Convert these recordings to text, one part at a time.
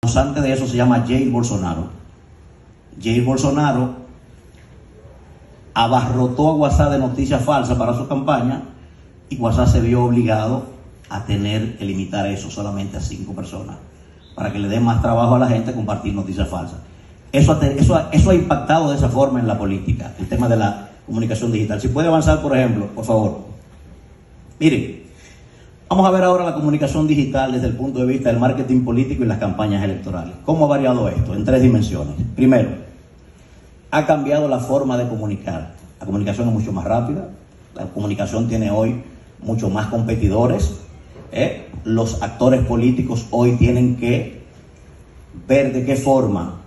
causante de eso se llama Jair Bolsonaro. Jair Bolsonaro abarrotó a WhatsApp de noticias falsas para su campaña y WhatsApp se vio obligado a tener que limitar eso solamente a 5 personas para que le dé más trabajo a la gente compartir noticias falsas. Eso ha impactado de esa forma en la política, el tema de la comunicación digital. Si puede avanzar, por ejemplo, por favor. Miren, vamos a ver ahora la comunicación digital desde el punto de vista del marketing político y las campañas electorales. ¿Cómo ha variado esto? En 3 dimensiones. Primero, ha cambiado la forma de comunicar. La comunicación es mucho más rápida. La comunicación tiene hoy mucho más competidores. Los actores políticos hoy tienen que ver de qué forma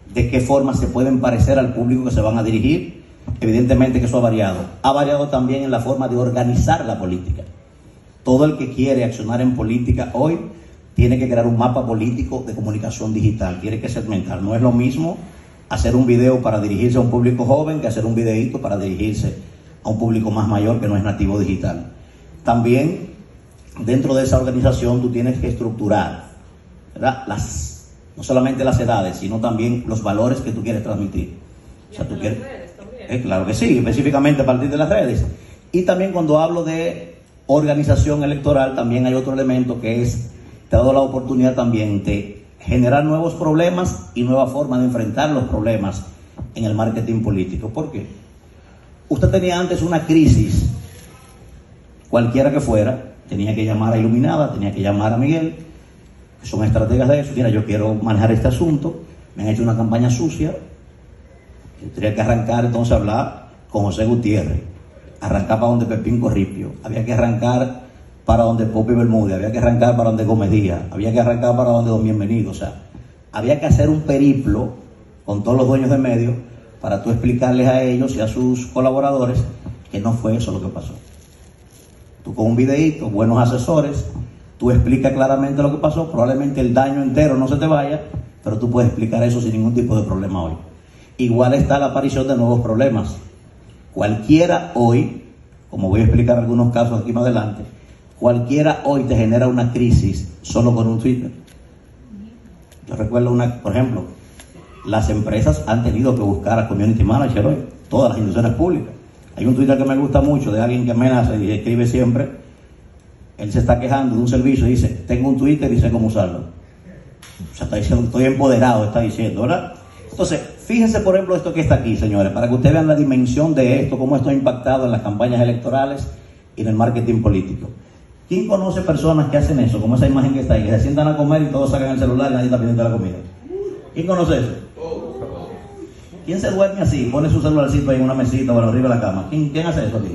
se pueden parecer al público que se van a dirigir. Evidentemente que eso ha variado. Ha variado también en la forma de organizar la política. Todo el que quiere accionar en política hoy tiene que crear un mapa político de comunicación digital. Tiene que segmentar. No es lo mismo hacer un video para dirigirse a un público joven que hacer un videíto para dirigirse a un público más mayor que no es nativo digital. También dentro de esa organización tú tienes que estructurar, ¿verdad? No solamente las edades, sino también los valores que tú quieres transmitir. O sea, tú quieres, claro que sí, específicamente a partir de las redes. Y también cuando hablo de organización electoral, también hay otro elemento que es, te ha dado la oportunidad también de generar nuevos problemas y nuevas formas de enfrentar los problemas en el marketing político. ¿Por qué? Usted tenía antes una crisis, cualquiera que fuera, tenía que llamar a Iluminada, tenía que llamar a Miguel, que son estrategas de eso. Mira, yo quiero manejar este asunto, me han hecho una campaña sucia, yo tenía que arrancar entonces a hablar con José Gutiérrez, arrancar para donde Pepín Corripio, había que arrancar para donde Popi Bermúdez, había que arrancar para donde Gómez Díaz, había que arrancar para donde Don Bienvenido. O sea, había que hacer un periplo con todos los dueños de medios para tú explicarles a ellos y a sus colaboradores que no fue eso lo que pasó. Tú con un videíto, buenos asesores, tú explicas claramente lo que pasó, probablemente el daño entero no se te vaya, pero tú puedes explicar eso sin ningún tipo de problema hoy. Igual está la aparición de nuevos problemas. Cualquiera hoy, como voy a explicar algunos casos aquí más adelante, cualquiera hoy te genera una crisis solo con un Twitter. Yo recuerdo por ejemplo, las empresas han tenido que buscar a community manager hoy, todas las instituciones públicas. Hay un Twitter que me gusta mucho de alguien que amenaza y escribe siempre. Él se está quejando de un servicio y dice, tengo un Twitter y sé cómo usarlo. O sea, está diciendo, estoy empoderado, está diciendo, ¿verdad? Entonces, fíjense por ejemplo esto que está aquí, señores, para que ustedes vean la dimensión de esto, cómo esto ha impactado en las campañas electorales y en el marketing político. ¿Quién conoce personas que hacen eso, como esa imagen que está ahí, que se sientan a comer y todos sacan el celular y nadie está pendiente de la comida? ¿Quién conoce eso? ¿Quién se duerme así? Pone su celularcito ahí en una mesita o arriba de la cama. ¿Quién hace eso aquí?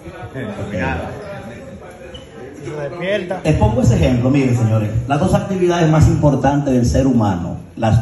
Les pongo ese ejemplo, miren señores, las 2 actividades más importantes del ser humano,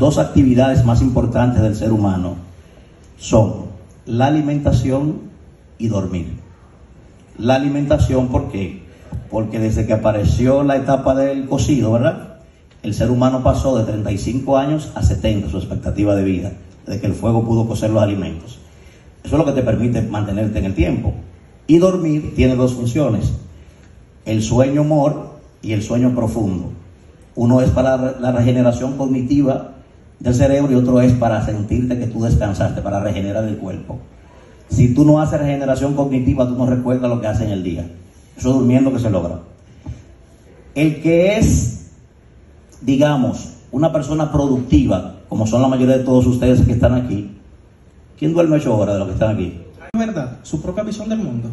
son la alimentación y dormir. La alimentación, ¿por qué? Porque desde que apareció la etapa del cocido, ¿verdad? El ser humano pasó de 35 años a 70, su expectativa de vida, desde que el fuego pudo cocer los alimentos. Eso es lo que te permite mantenerte en el tiempo. Y dormir tiene 2 funciones: el sueño MOR y el sueño profundo. Uno es para la regeneración cognitiva del cerebro y otro es para sentirte que tú descansaste, para regenerar el cuerpo. Si tú no haces regeneración cognitiva, tú no recuerdas lo que haces en el día. Eso es durmiendo que se logra. El que es, digamos, una persona productiva, como son la mayoría de todos ustedes que están aquí, ¿quién duerme 8 horas de los que están aquí? ¿Verdad? Su propia visión del mundo.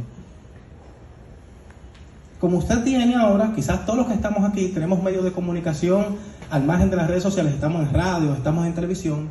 Como usted tiene ahora, quizás todos los que estamos aquí tenemos medios de comunicación al margen de las redes sociales, estamos en radio, estamos en televisión.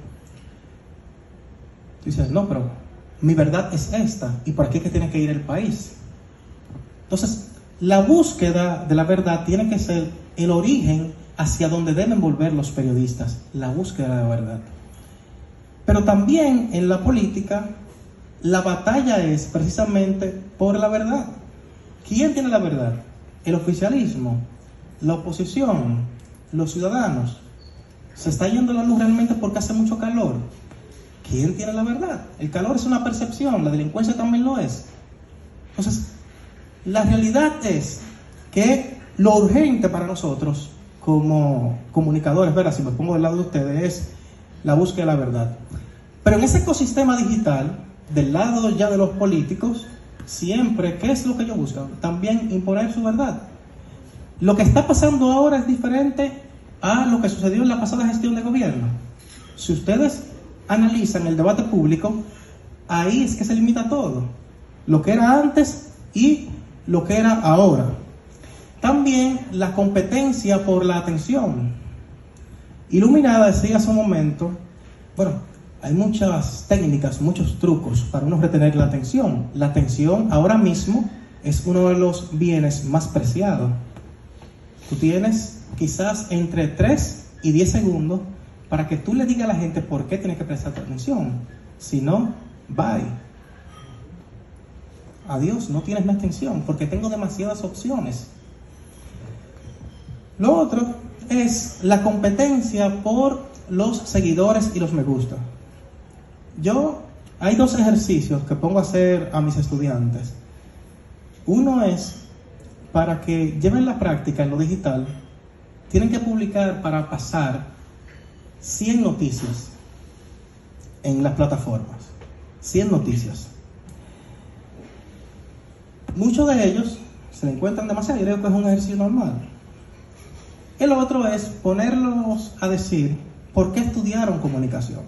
Tú dices, no, pero mi verdad es esta y por aquí es que tiene que ir el país. Entonces, la búsqueda de la verdad tiene que ser el origen hacia donde deben volver los periodistas, la búsqueda de la verdad. Pero también en la política, la batalla es precisamente por la verdad. ¿Quién tiene la verdad? El oficialismo, la oposición, los ciudadanos. ¿Se está yendo la luz realmente porque hace mucho calor? ¿Quién tiene la verdad? El calor es una percepción, la delincuencia también lo es. Entonces, la realidad es que lo urgente para nosotros como comunicadores, ¿verdad? Si me pongo del lado de ustedes, es la búsqueda de la verdad. Pero en ese ecosistema digital, del lado ya de los políticos, siempre, ¿qué es lo que ellos buscan? También imponer su verdad. Lo que está pasando ahora es diferente a lo que sucedió en la pasada gestión de gobierno. Si ustedes analizan el debate público, ahí es que se limita todo. Lo que era antes y lo que era ahora. También la competencia por la atención. Iluminada decía hace un momento, bueno, hay muchas técnicas, muchos trucos para uno retener la atención. La atención ahora mismo es uno de los bienes más preciados. Tú tienes quizás entre 3 y 10 segundos para que tú le digas a la gente por qué tienes que prestar atención. Si no, bye. Adiós, no tienes mi atención porque tengo demasiadas opciones. Lo otro es la competencia por los seguidores y los me gusta. Hay 2 ejercicios que pongo a hacer a mis estudiantes. Uno es, para que lleven la práctica en lo digital, tienen que publicar para pasar 100 noticias en las plataformas. 100 noticias. Muchos de ellos se le encuentran demasiado y creo que es un ejercicio normal. El otro es ponerlos a decir por qué estudiaron comunicación.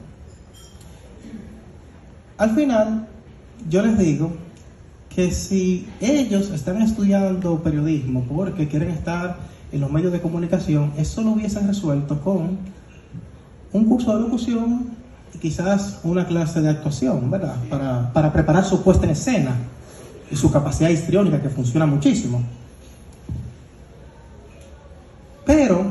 Al final, yo les digo que si ellos están estudiando periodismo porque quieren estar en los medios de comunicación, eso lo hubiesen resuelto con un curso de locución y quizás una clase de actuación, ¿verdad? Para preparar su puesta en escena y su capacidad histriónica, que funciona muchísimo. Pero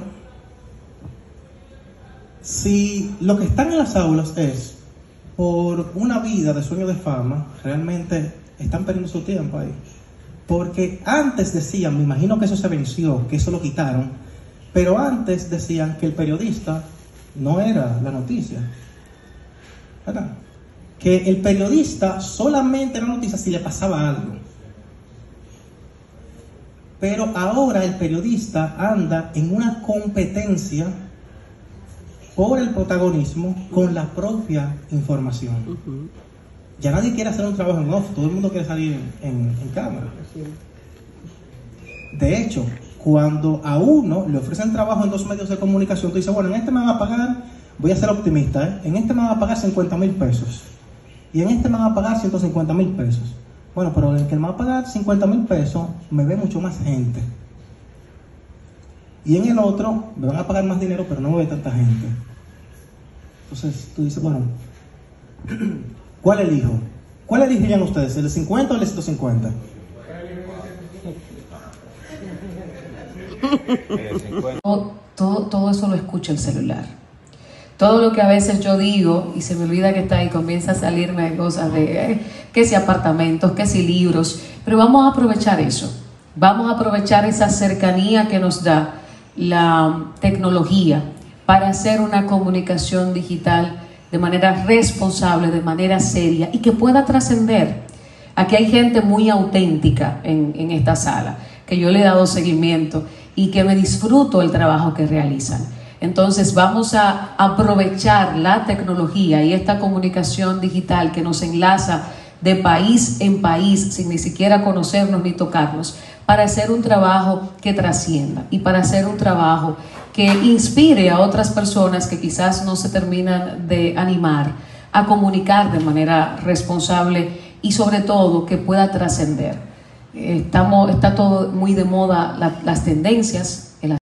si lo que están en las aulas es por una vida de sueño de fama, realmente están perdiendo su tiempo ahí. Porque antes decían, me imagino que eso se venció, que eso lo quitaron, pero antes decían que el periodista no era la noticia, ¿verdad? Que el periodista solamente era noticia si le pasaba algo. Pero ahora el periodista anda en una competencia por el protagonismo con la propia información. Ya nadie quiere hacer un trabajo en off, todo el mundo quiere salir en cámara. De hecho, cuando a uno le ofrecen trabajo en 2 medios de comunicación, tú dices, bueno, en este me van a pagar, voy a ser optimista, en este me van a pagar 50,000 pesos y en este me van a pagar 150,000 pesos. Bueno, pero el que me va a pagar 50,000 pesos me ve mucho más gente. Y en el otro me van a pagar más dinero, pero no me ve tanta gente. Entonces tú dices, bueno, ¿cuál elijo? ¿Cuál elegirían ustedes? ¿El de 50 o el de 150? Todo eso lo escucha el celular. Todo lo que a veces yo digo y se me olvida que está ahí, comienza a salirme de cosas de que si apartamentos, que si libros, pero vamos a aprovechar eso. Vamos a aprovechar esa cercanía que nos da la tecnología para hacer una comunicación digital de manera responsable, de manera seria y que pueda trascender. Aquí hay gente muy auténtica en esta sala, que yo le he dado seguimiento y que me disfruto el trabajo que realizan. Entonces vamos a aprovechar la tecnología y esta comunicación digital que nos enlaza de país en país sin ni siquiera conocernos ni tocarnos, para hacer un trabajo que trascienda y para hacer un trabajo que inspire a otras personas que quizás no se terminan de animar a comunicar de manera responsable y sobre todo que pueda trascender. Está todo muy de moda las tendencias,